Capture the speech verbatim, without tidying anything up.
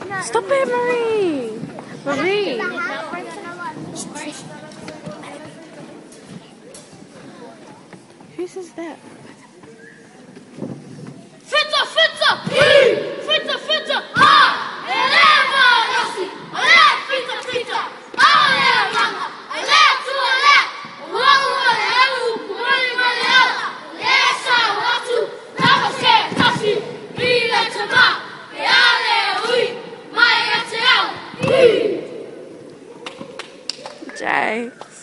Stop it, Marie! Marie! Whose is that? Fita, fita! Fita, fita! Ah! Eleva, Rossi! Olé, fita, fita! Olé, mama! Olé, tu, olé! Uau, olé, o mãe, olé! Essa, watu! Tabase, tasi! Ile, tama! Eale, ui! Mai, ate, au! Jay.